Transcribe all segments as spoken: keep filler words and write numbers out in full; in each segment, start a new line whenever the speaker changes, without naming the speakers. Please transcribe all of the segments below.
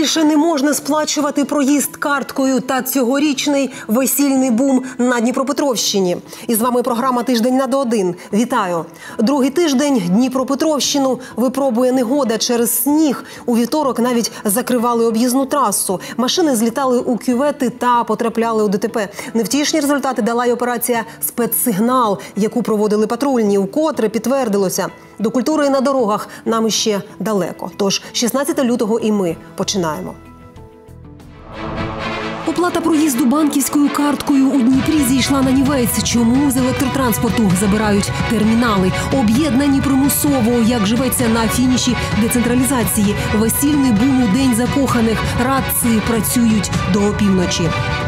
Більше не можна сплачувати проїзд карткою та цьогорічний весільний бум на Дніпропетровщині. І з вами програма «Тиждень на один». Вітаю! Другий тиждень Дніпропетровщину випробує негода через сніг. У вівторок навіть закривали об'їзну трасу. Машини злітали у кювети та потрапляли у ДТП. Невтішні результати дала й операція «Спецсигнал», яку проводили патрульні, вкотре підтвердилося. До культури на дорогах нам іще далеко. Тож шістнадцятого лютого і ми починаємо. Оплата проїзду банківською карткою у Дніпрі зійшла на нівець. Чому з електротранспорту забирають термінали? Об'єднані примусово, як живеться на фініші децентралізації. Весільний бум у День закоханих. Радці працюють до опівночі.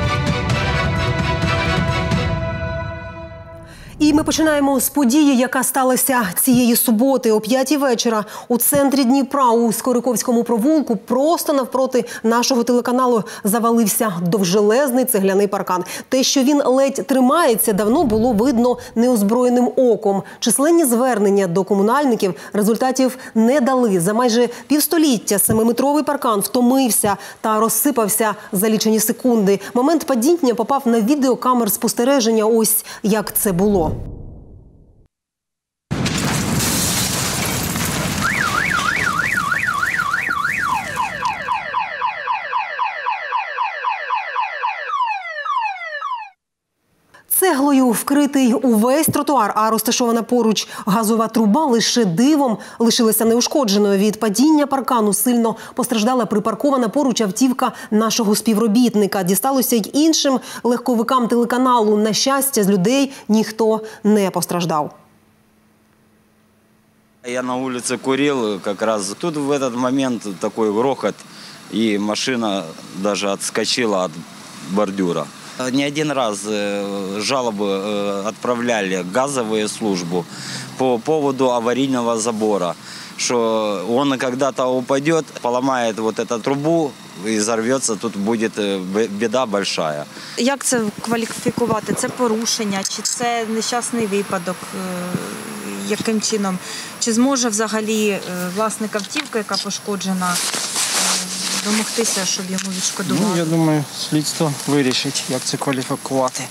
І ми починаємо з події, яка сталася цієї суботи о п'ятій вечора у центрі Дніпра у Скориковському провулку. Просто навпроти нашого телеканалу завалився довжелезний цегляний паркан. Те, що він ледь тримається, давно було видно неозброєним оком. Численні звернення до комунальників результатів не дали. За майже півстоліття семиметровий паркан втомився та розсипався за лічені секунди. Момент падіння попав на відеокамер спостереження. Ось як це було. Цеглою вкритий увесь тротуар, а розташована поруч газова труба лише дивом лишилася неушкодженою. Від падіння паркану сильно постраждала припаркована поруч автівка нашого співробітника. Дісталося й іншим легковикам телеканалу. На щастя, з людей ніхто не постраждав.
Я на улице курил как раз. Тут в этот момент такой грохот, и машина даже отскочила от бордюра. Не один раз жалобы отправляли газовые службу по поводу аварийного забора, что он когда-то упадет, поломает вот эту трубу и взорвется, тут будет беда большая.
Як це кваліфікувати? Це порушення, чи це нещасний випадок? Яким чином? Чи зможе взагалі власник автівки, яка пошкоджена, домогтися, щоб йому відшкодували?
Ну, я думаю, слідство вирішить, як це кваліфікувати.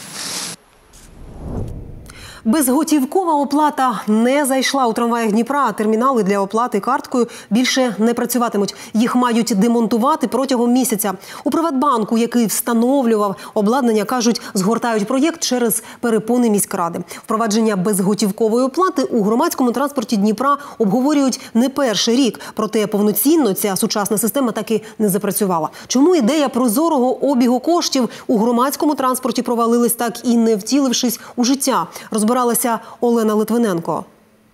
Безготівкова оплата не зайшла у трамваях Дніпра. Термінали для оплати карткою більше не працюватимуть. Їх мають демонтувати протягом місяця. У Приватбанку, який встановлював обладнання, кажуть, згортають проєкт через перепони міськради. Впровадження безготівкової оплати у громадському транспорті Дніпра обговорюють не перший рік. Проте повноцінно ця сучасна система таки не запрацювала. Чому ідея прозорого обігу коштів у громадському транспорті провалилась, так і не втілившись у життя? Розбиралася Олена Литвиненко.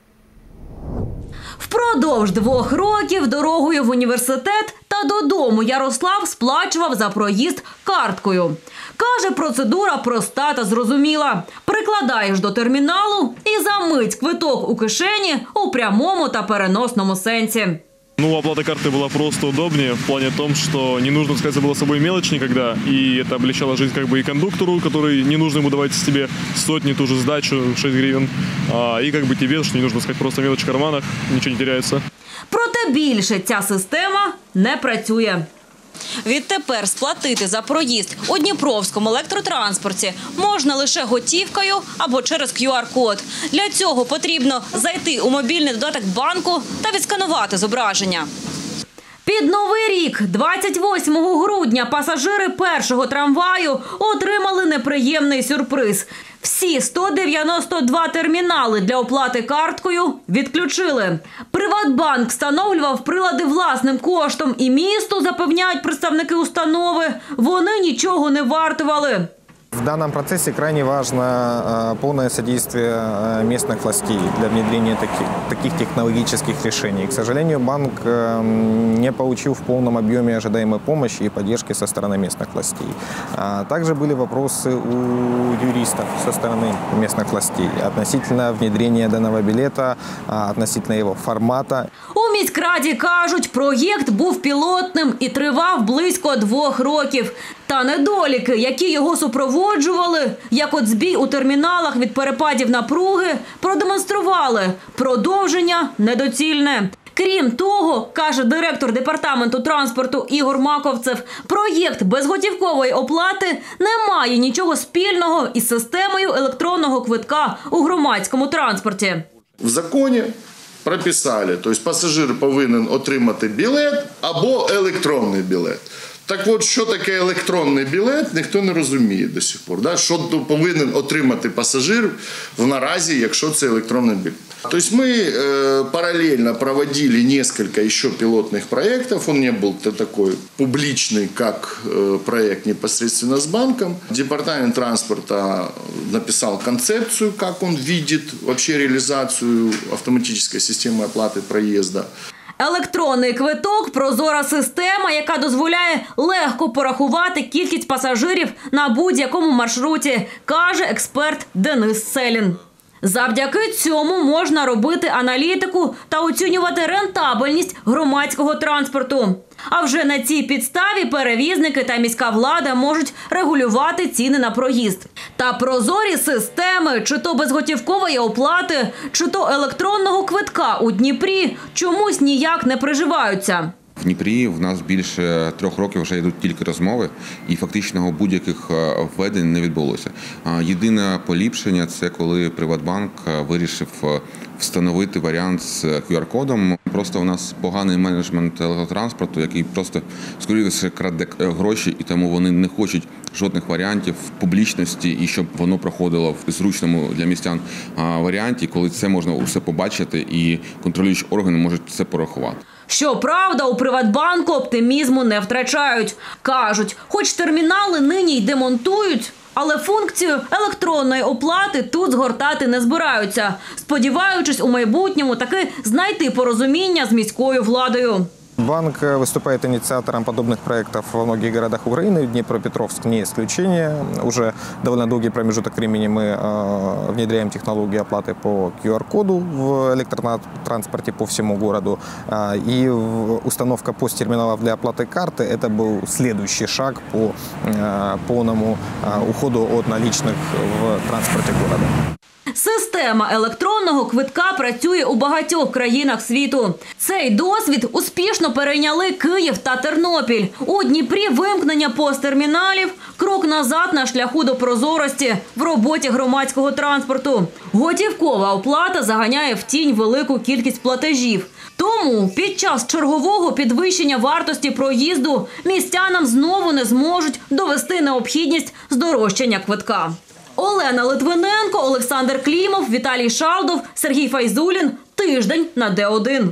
Впродовж двох років дорогою в університет та додому Ярослав сплачував за проїзд карткою. Каже, процедура проста та зрозуміла. Прикладаєш до терміналу і за мить квиток у кишені у прямому та переносному сенсі.
Ну, оплата карты была просто удобнее в плане том, что не нужно таскать за собой мелочь никогда, и это облегчало жизнь как бы и кондуктору, который не нужно ему давать себе сотни, ту же сдачу, шесть гривен, а, и как бы тебе, что не нужно таскать просто мелочь в карманах, ничего не теряется.
Проте більше ця система не працює. Відтепер сплатити за проїзд у дніпровському електротранспорті можна лише готівкою або через кю ар код. Для цього потрібно зайти у мобільний додаток банку та відсканувати зображення. Під Новий рік, двадцять восьмого грудня, пасажири першого трамваю отримали неприємний сюрприз. Всі сто дев'яносто два термінали для оплати карткою відключили. Приватбанк встановлював прилади власним коштом, і місту, запевняють представники установи, вони нічого не вартували.
В данном процессе крайне важно полное содействие местных властей для внедрения таких, таких технологических решений. К сожалению, банк не получил в полном объеме ожидаемой помощи и поддержки со стороны местных властей. Также были вопросы у юристов со стороны местных властей относительно внедрения данного билета, относительно его формата.
У міськраді кажуть, проєкт був пілотним і тривав близько двох років. Та недоліки, які його супроводжували, як от збій у терміналах від перепадів напруги, продемонстрували – продовження недоцільне. Крім того, каже директор департаменту транспорту Ігор Маковцев, проєкт безготівкової оплати не має нічого спільного із системою електронного квитка у громадському транспорті.
В законі прописали, тобто пасажир повинен отримати білет або електронний білет. Так от, що таке електронний білет, ніхто не розуміє до сих пор. Да? Що повинен отримати пасажир в наразі, якщо це електронний білет. Тобто ми э, параллельно проводили несколько еще пилотных проектов. Он не был такой публичный, как э, проект непосредственно с банком. Департамент транспорта написал концепцию, как он видит вообще реализацию автоматической системы оплаты проезда.
Електронний квиток – прозора система, яка дозволяє легко порахувати кількість пасажирів на будь-якому маршруті, каже експерт Денис Селін. Завдяки цьому можна робити аналітику та оцінювати рентабельність громадського транспорту. А вже на цій підставі перевізники та міська влада можуть регулювати ціни на проїзд. Та прозорі системи, чи то безготівкової оплати, чи то електронного квитка у Дніпрі чомусь ніяк не приживаються.
В Дніпрі в нас більше трьох років вже йдуть тільки розмови, і фактично будь-яких введень не відбулося. Єдине поліпшення – це коли Приватбанк вирішив встановити варіант з ку ар кодом. Просто у нас поганий менеджмент електротранспорту, який просто, скоріше, краде гроші, і тому вони не хочуть жодних варіантів публічності, і щоб воно проходило в зручному для містян варіанті, коли це можна усе побачити і контролюючі органи можуть це порахувати.
Щоправда, у Приватбанку оптимізму не втрачають. Кажуть, хоч термінали нині й демонтують, але функцію електронної оплати тут згортати не збираються, сподіваючись у майбутньому таки знайти порозуміння з міською владою.
Банк выступает инициатором подобных проектов во многих городах Украины. Днепропетровск не исключение. Уже довольно долгий промежуток времени мы э, внедряем технологию оплаты по ку ар коду в электротранспорте по всему городу. Э, и установка посттерминалов для оплаты карты – это был следующий шаг по э, полному э, уходу от наличных в транспорте города.
Система електронного квитка працює у багатьох країнах світу. Цей досвід успішно перейняли Київ та Тернопіль. У Дніпрі вимкнення посттерміналів – крок назад на шляху до прозорості в роботі громадського транспорту. Готівкова оплата заганяє в тінь велику кількість платежів. Тому під час чергового підвищення вартості проїзду містянам знову не зможуть довести необхідність здорожчання квитка. Олена Литвиненко, Олександр Клімов, Віталій Шалдов, Сергій Файзулін. Тиждень на Д один.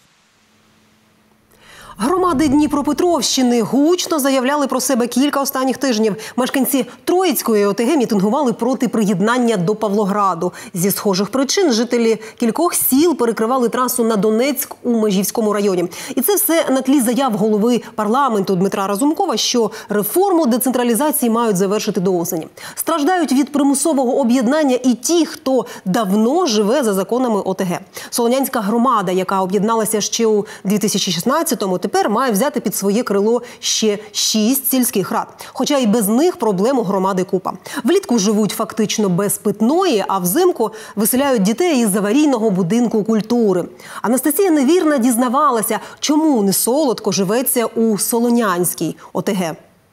Громади Дніпропетровщини гучно заявляли про себе кілька останніх тижнів. Мешканці Троїцької ОТГ мітингували проти приєднання до Павлограду. Зі схожих причин жителі кількох сіл перекривали трасу на Донецьк у Межівському районі. І це все на тлі заяв голови парламенту Дмитра Разумкова, що реформу децентралізації мають завершити до осені. Страждають від примусового об'єднання і ті, хто давно живе за законами ОТГ. Солонянська громада, яка об'єдналася ще у дві тисячі шістнадцятому, тепер має взяти під своє крило ще шість сільських рад. Хоча і без них проблем у громади купа. Влітку живуть фактично без питної, а взимку виселяють дітей із аварійного будинку культури. Анастасія Невірна дізнавалася, чому не солодко живеться у Солонянській ОТГ.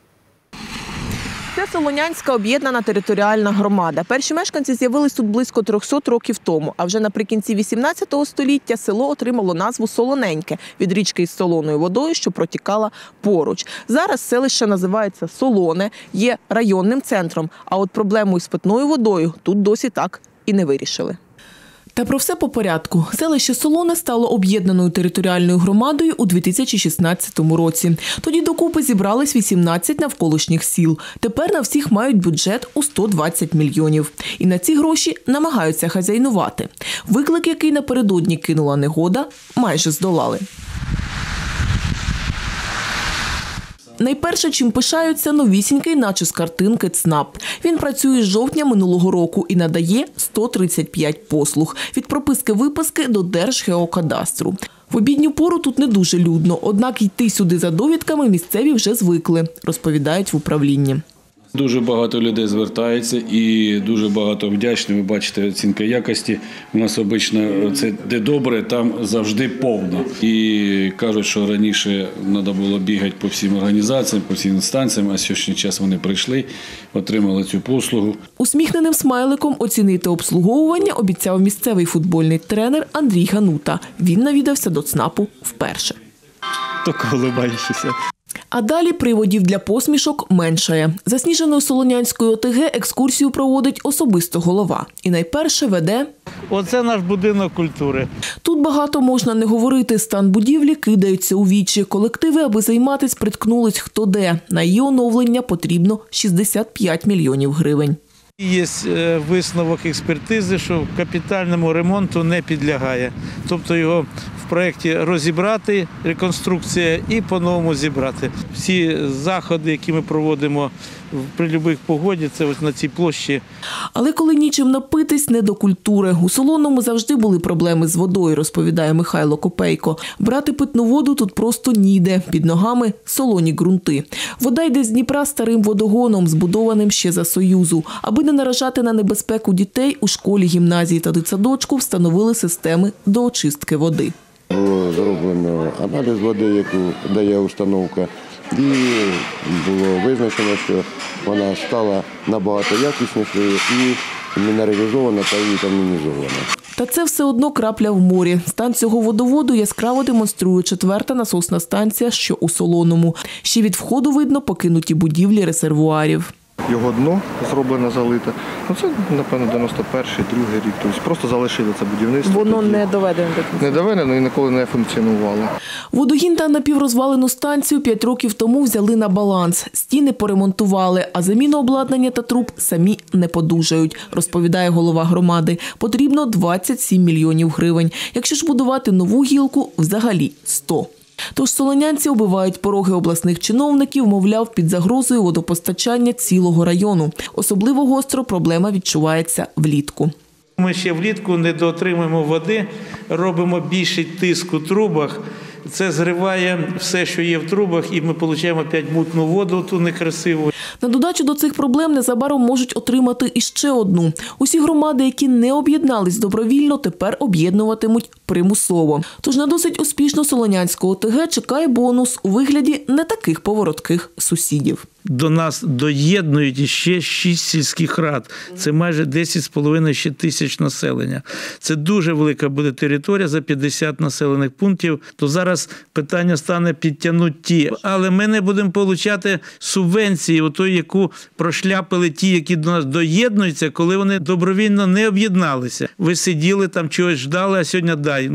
Це Солонянська об'єднана територіальна громада. Перші мешканці з'явились тут близько трьохсот років тому, а вже наприкінці вісімнадцятого століття село отримало назву Солоненьке від річки із солоною водою, що протікала поруч. Зараз селище називається Солоне, є районним центром, а от проблему із питною водою тут досі так і не вирішили. Та про все по порядку. Селище Солоне стало об'єднаною територіальною громадою у дві тисячі шістнадцятому році. Тоді докупи зібрались вісімнадцять навколишніх сіл. Тепер на всіх мають бюджет у сто двадцять мільйонів. І на ці гроші намагаються хазяйнувати. Виклик, який напередодні кинула негода, майже здолали. Найперше, чим пишаються, новісінький, наче з картинки, ЦНАП. Він працює з жовтня минулого року і надає сто тридцять п'ять послуг. Від прописки-виписки до Держгеокадастру. В обідню пору тут не дуже людно, однак йти сюди за довідками місцеві вже звикли, розповідають в управлінні.
Дуже багато людей звертається і дуже багато вдячні. Ви бачите, оцінка якості. У нас обично це де добре, там завжди повно. І кажуть, що раніше треба було бігати по всім організаціям, по всім інстанціям, а сьогодні час вони прийшли, отримали цю послугу.
Усміхненим смайликом оцінити обслуговування обіцяв місцевий футбольний тренер Андрій Ганута. Він навідався до ЦНАПу вперше.
Тільки улыбающийся.
А далі приводів для посмішок меншає. Засніженою Солонянською ОТГ екскурсію проводить особисто голова. І найперше веде...
Оце наш будинок культури.
Тут багато можна не говорити. Стан будівлі кидається у вічі. Колективи, аби займатись, приткнулись хто де. На її оновлення потрібно шістдесят п'ять мільйонів гривень.
Є висновок експертизи, що капітальному ремонту не підлягає. Тобто його в проєкті розібрати, реконструкція, і по-новому зібрати. Всі заходи, які ми проводимо при будь-якій погоді, це ось на цій площі.
Але коли нічим напитись, не до культури. У Солоному завжди були проблеми з водою, розповідає Михайло Копейко. Брати питну воду тут просто ніде. Під ногами солоні ґрунти. Вода йде з Дніпра старим водогоном, збудованим ще за Союзу. Аби не наражати на небезпеку дітей, у школі, гімназії та дитсадочку встановили системи до очистки води.
Було зроблено аналіз води, яку дає установка, і було визначено, що вона стала набагато якіснішою і мінералізована та вітамінізована.
Та це все одно крапля в морі. Стан цього водоводу яскраво демонструє четверта насосна станція, що у Солоному. Ще від входу видно покинуті будівлі резервуарів.
Його дно зроблено, залите. Ну, це, напевно, дев'яносто перший, другий рік. Тобто просто залишили це будівництво.
Воно не доведено до кінця.
Не доведено і ніколи не функціонувало.
Водогін та напіврозвалену станцію п'ять років тому взяли на баланс. Стіни поремонтували, а заміну обладнання та труб самі не подужають, розповідає голова громади. Потрібно двадцять сім мільйонів гривень. Якщо ж будувати нову гілку, взагалі сто. Тож солонянці оббивають пороги обласних чиновників, мовляв, під загрозою водопостачання цілого району. Особливо гостро проблема відчувається влітку.
Ми ще влітку не доотримуємо води, робимо більший тиск у трубах. Це зриває все, що є в трубах, і ми отримуємо опять мутну воду, ту некрасиву.
На додачу до цих проблем незабаром можуть отримати іще одну. Усі громади, які не об'єднались добровільно, тепер об'єднуватимуть примусово. Тож на досить успішну Солонянську ОТГ чекає бонус у вигляді не таких поворотких сусідів.
До нас доєднують іще шість сільських рад. Це майже десять з половиною ще тисяч населення. Це дуже велика буде територія за п'ятдесят населених пунктів. То зараз питання стане підтягнути ті. Але ми не будемо отримати субвенції, ото, яку прошляпили ті, які до нас доєднуються, коли вони добровільно не об'єдналися. Ви сиділи там, чогось ждали, а сьогодні дай.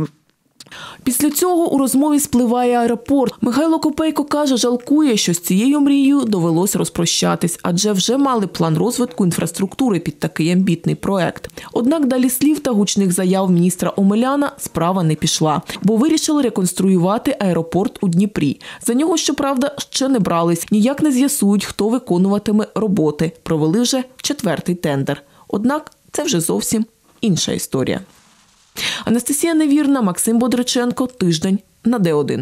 Після цього у розмові спливає аеропорт. Михайло Копейко каже, жалкує, що з цією мрією довелось розпрощатись, адже вже мали план розвитку інфраструктури під такий амбітний проект. Однак далі слів та гучних заяв міністра Омеляна справа не пішла, бо вирішили реконструювати аеропорт у Дніпрі. За нього, щоправда, ще не брались, ніяк не з'ясують, хто виконуватиме роботи. Провели вже четвертий тендер. Однак це вже зовсім інша історія. Анастасія Невірна, Максим Бодриченко. Тиждень на Д один.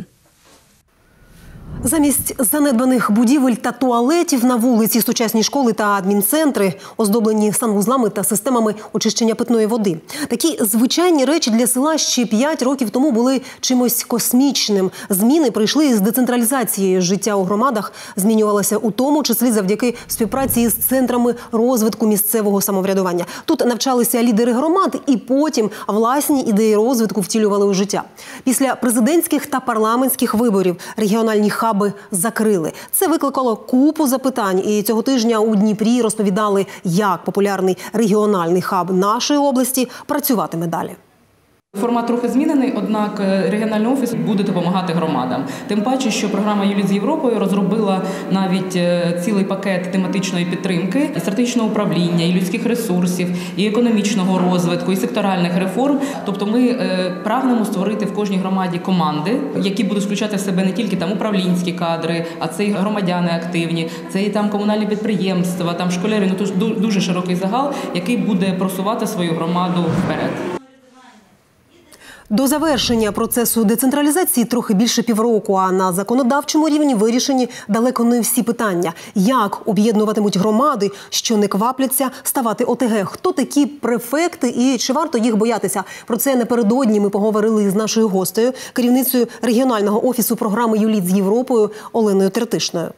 Замість занедбаних будівель та туалетів на вулиці сучасні школи та адмінцентри, оздоблені санвузлами та системами очищення питної води. Такі звичайні речі для села ще п'ять років тому були чимось космічним. Зміни прийшли із децентралізацією. Життя у громадах змінювалося у тому числі завдяки співпраці з центрами розвитку місцевого самоврядування. Тут навчалися лідери громад і потім власні ідеї розвитку втілювали у життя. Після президентських та парламентських виборів регіональні хаби закрили. Це викликало купу запитань. І цього тижня у Дніпрі розповідали, як популярний регіональний хаб нашої області працюватиме далі.
Формат трохи змінений, однак регіональний офіс буде допомагати громадам. Тим паче, що програма «Юліт з Європою» розробила навіть цілий пакет тематичної підтримки, і стратегічного управління, і людських ресурсів, і економічного розвитку, і секторальних реформ. Тобто ми прагнемо створити в кожній громаді команди, які будуть включати в себе не тільки там управлінські кадри, а це і громадяни активні, це і там комунальні підприємства, там школярі, ну тож дуже широкий загал, який буде просувати свою громаду вперед.
До завершення процесу децентралізації трохи більше півроку, а на законодавчому рівні вирішені далеко не всі питання. Як об'єднуватимуть громади, що не квапляться ставати О Те Ге? Хто такі префекти і чи варто їх боятися? Про це напередодні ми поговорили з нашою гостею, керівницею регіонального офісу програми «Юліт з Європою» Оленою Тертишною.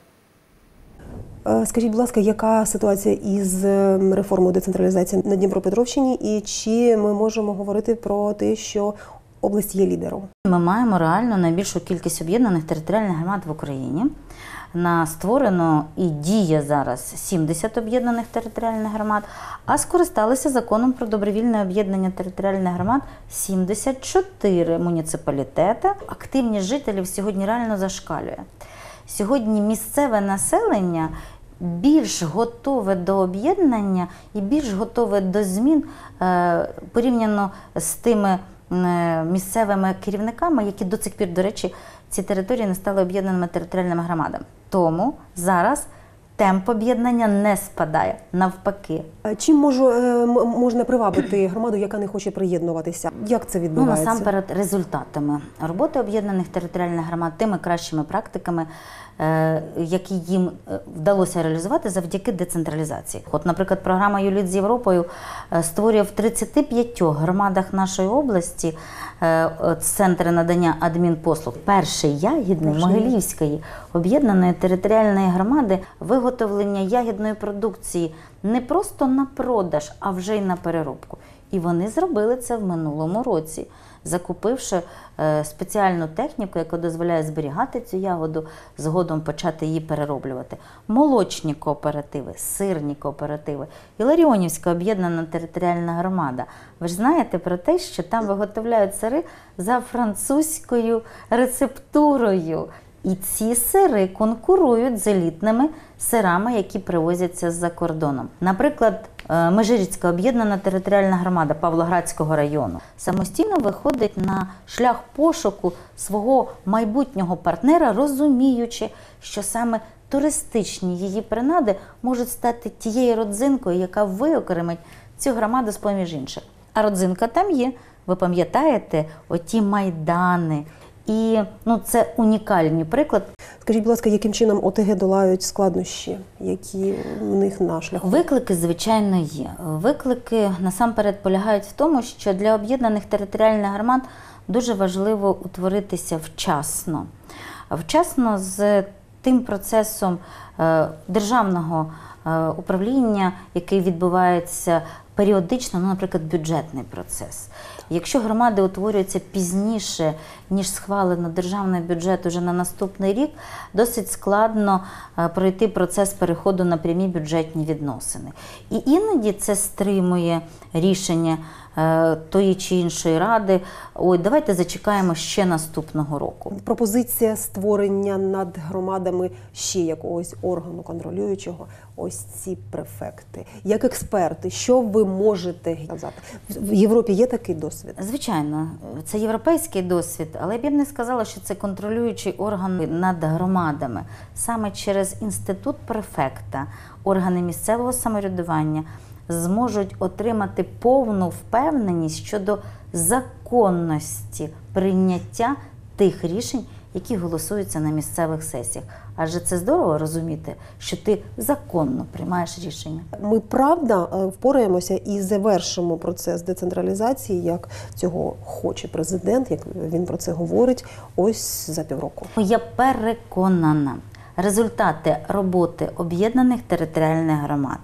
Скажіть, будь ласка, яка ситуація із реформою децентралізації на Дніпропетровщині і чи ми можемо говорити про те, що область є лідером?
Ми маємо реально найбільшу кількість об'єднаних територіальних громад в Україні. На створено і діє зараз сімдесят об'єднаних територіальних громад, а скористалися законом про добровільне об'єднання територіальних громад сімдесят чотири муніципалітети. Активність жителів сьогодні реально зашкалює. Сьогодні місцеве населення більш готове до об'єднання і більш готове до змін порівняно з тими місцевими керівниками, які до цих пір, до речі, ці території не стали об'єднаними територіальними громадами. Тому зараз темп об'єднання не спадає, навпаки.
Чим можу, можна привабити громаду, яка не хоче приєднуватися? Як це відбувається?
Ну, насамперед, результатами роботи об'єднаних територіальних громад, тими кращими практиками, які їм вдалося реалізувати завдяки децентралізації. От, наприклад, програма «Юліт з Європою» створює в тридцяти п'ятьох громадах нашої області центри надання адмінпослуг. Перший ягідний Могилівської об'єднаної територіальної громади виготовлення ягідної продукції не просто на продаж, а вже й на переробку. І вони зробили це в минулому році, закупивши спеціальну техніку, яка дозволяє зберігати цю ягоду, згодом почати її перероблювати. Молочні кооперативи, сирні кооперативи, Іларіонівська об'єднана територіальна громада. Ви ж знаєте про те, що там виготовляють сири за французькою рецептурою. І ці сири конкурують з елітними сирами, які привозяться з-за кордоном. Наприклад, Межиріцька об'єднана територіальна громада Павлоградського району самостійно виходить на шлях пошуку свого майбутнього партнера, розуміючи, що саме туристичні її принади можуть стати тією родзинкою, яка виокремить цю громаду з-поміж інших. А родзинка там є. Ви пам'ятаєте оті майдани. І ну, це унікальний приклад.
Скажіть, будь ласка, яким чином О Те Ге долають складнощі, які в них на шляху?
Виклики, звичайно, є. Виклики насамперед полягають в тому, що для об'єднаних територіальних громад дуже важливо утворитися вчасно. Вчасно з тим процесом державного управління, який відбувається періодично, ну, наприклад, бюджетний процес. Якщо громади утворюються пізніше, ніж схвалено державний бюджет уже на наступний рік, досить складно пройти процес переходу на прямі бюджетні відносини. І іноді це стримує рішення тої чи іншої ради. Ой, давайте зачекаємо ще наступного року.
Пропозиція створення над громадами ще якогось органу контролюючого, ось ці префекти. Як експерти, що ви можете казати? В Європі є такий досвід?
Звичайно, це європейський досвід, але я б не сказала, що це контролюючий орган над громадами. Саме через інститут префекта органи місцевого самоврядування зможуть отримати повну впевненість щодо законності прийняття тих рішень, які голосуються на місцевих сесіях. Адже це здорово розуміти, що ти законно приймаєш рішення.
Ми, правда, впораємося і завершимо процес децентралізації, як цього хоче президент, як він про це говорить, ось за півроку.
Я переконана, результати роботи об'єднаних територіальних громад,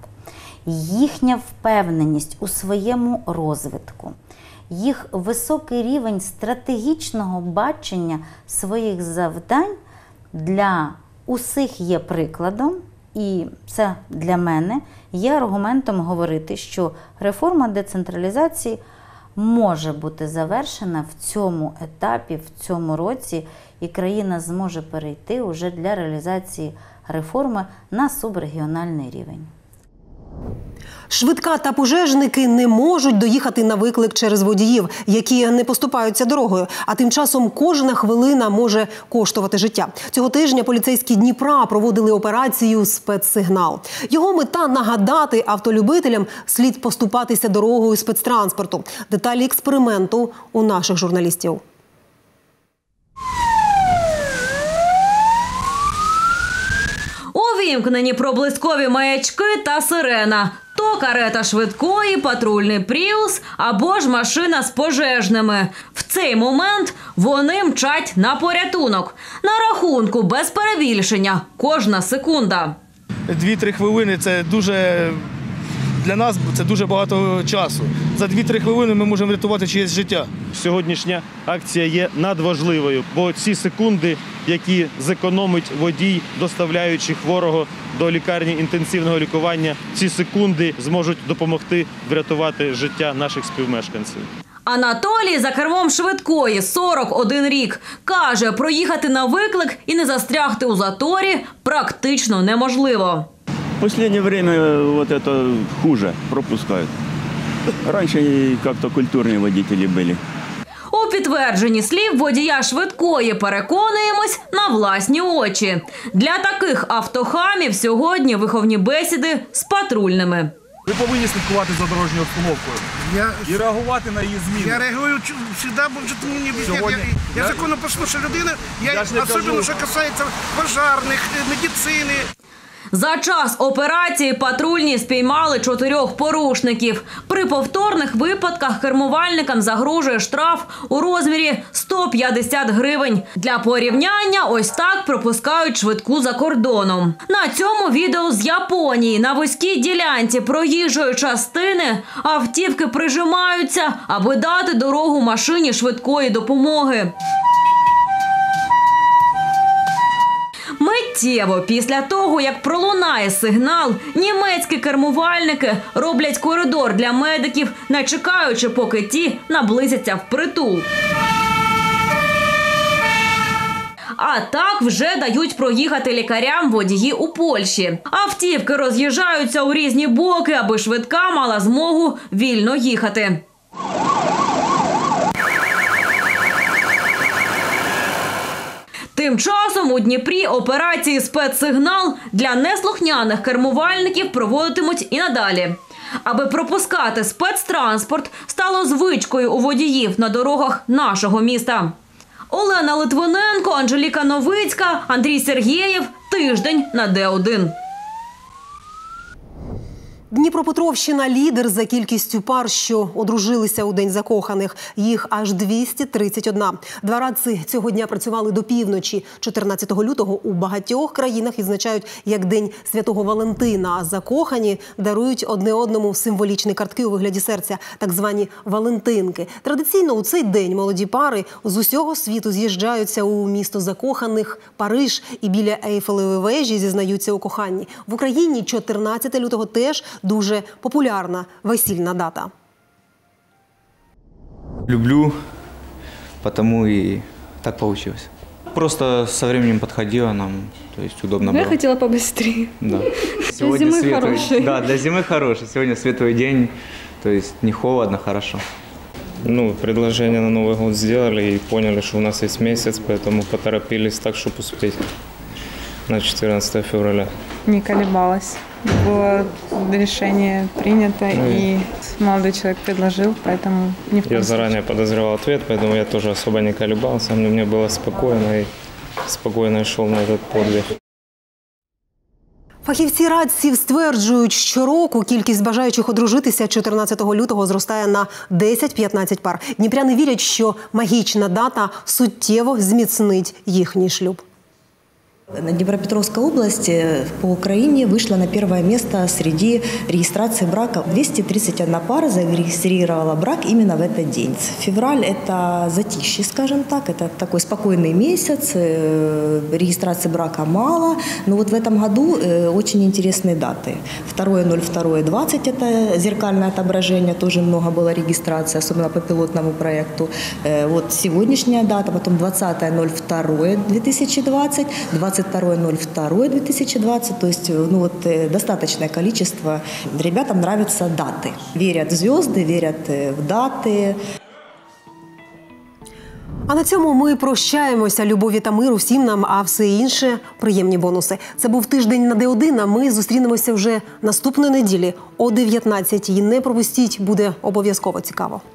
їхня впевненість у своєму розвитку, їх високий рівень стратегічного бачення своїх завдань для усіх є прикладом, і це для мене є аргументом говорити, що реформа децентралізації може бути завершена в цьому етапі, в цьому році, і країна зможе перейти уже для реалізації реформи на субрегіональний рівень.
Швидка та пожежники не можуть доїхати на виклик через водіїв, які не поступаються дорогою. А тим часом кожна хвилина може коштувати життя. Цього тижня поліцейські Дніпра проводили операцію «Спецсигнал». Його мета – нагадати автолюбителям слід поступатися дорогою спецтранспорту. Деталі експерименту у наших журналістів.
Увімкнені проблискові маячки та сирена. То карета швидкої, патрульний пріус або ж машина з пожежними. В цей момент вони мчать на порятунок. На рахунку без перебільшення кожна секунда.
Дві-три хвилини – це дуже, для нас це дуже багато часу. За дві-три хвилини ми можемо врятувати чиєсь життя.
Сьогоднішня акція є надважливою, бо ці секунди, які зекономить водій, доставляючи хворого до лікарні інтенсивного лікування, ці секунди зможуть допомогти врятувати життя наших співмешканців.
Анатолій за кермом швидкої, сорок один рік. Каже, проїхати на виклик і не застрягти у заторі практично неможливо.
В последнее время вот это хуже, пропускают. Раньше как-то культурные водители были.
У підтвердженні слів водія швидкої переконуємось на власні очі. Для таких автохамів сьогодні виховні бесіди з патрульними.
Ви повинні слідкувати за дорожньою обстановкою
Я...
і реагувати на її зміни.
Я реагую завжди, бо вже мені не об'ясняють. Я, я, я законопослушна людина, я, я особливо, що касається пожарних, медицини.
За час операції патрульні спіймали чотирьох порушників. При повторних випадках кермувальникам загрожує штраф у розмірі сто п'ятдесят гривень. Для порівняння ось так пропускають швидку за кордоном. На цьому відео з Японії на вузькій ділянці проїжджої частини автівки прижимаються, аби дати дорогу машині швидкої допомоги. Миттєво після того, як пролунає сигнал, німецькі кермувальники роблять коридор для медиків, не чекаючи, поки ті наблизяться впритул. А так вже дають проїхати лікарям водії у Польщі. Автівки роз'їжджаються у різні боки, аби швидка мала змогу вільно їхати. Тим часом у Дніпрі операції «Спецсигнал» для неслухняних кермувальників проводитимуть і надалі. Аби пропускати спецтранспорт стало звичкою у водіїв на дорогах нашого міста. Олена Литвиненко, Анжеліка Новицька, Андрій Сергєєв. Тиждень на Д один.
Дніпропетровщина – лідер за кількістю пар, що одружилися у День закоханих. Їх аж двісті тридцять один. Два рази цього дня працювали до півночі. чотирнадцятого лютого у багатьох країнах відзначають як День Святого Валентина. А закохані дарують одне одному символічні картки у вигляді серця, так звані валентинки. Традиційно у цей день молоді пари з усього світу з'їжджаються у місто закоханих – Париж і біля Ейфелевої вежі зізнаються у коханні. В Україні чотирнадцятого лютого теж дуже популярна весільна дата.
Люблю, потому и так получилось. Просто со временем подходило нам, то есть удобно было.
Я хотела побыстрее.
Да.
Для зимы
светлый,
хороший.
Да, для зимы хороший. Сегодня светлый день, то есть не холодно, хорошо.
Ну, предложение на Новый год сделали и поняли, что у нас есть месяц, поэтому поторопились так, чтобы успеть на четырнадцатое февраля.
Не колебалась. Было решение принято, ну, и молодой человек предложил, поэтому не в
Я заранее подозревал ответ, поэтому я тоже особо не колебался. Но мне было спокойно, и спокойно шел на этот подвиг.
Фахівці Радсів стверджують, щороку кількість бажаючих одружитися чотирнадцятого лютого зростає на десять-п'ятнадцять пар. Дніпряни вірять, що магічна дата суттєво зміцнить їхній шлюб.
Днепропетровская область по Украине вышла на первое место среди регистрации брака. двести тридцать одна пара зарегистрировала брак именно в этот день. Февраль – это затишье, скажем так, это такой спокойный месяц, регистрации брака мало. Но вот в этом году очень интересные даты. второе ноль второе двадцать – это зеркальное отображение, тоже много было регистрации, особенно по пилотному проекту. Вот сегодняшняя дата, потом двадцатое ноль второе две тысячи двадцать, двадцать двадцать второе ноль второе две тысячи двадцать. То есть ну, вот, достаточное количество. Ребятам нравятся даты. Верят в звезды, верят в даты.
А на цьому ми прощаємося. Любові та миру всім нам, а все інше – приємні бонуси. Це був тиждень на Д один, а ми зустрінемося вже наступної неділі о дев'ятнадцятій. Не пропустіть, буде обов'язково цікаво.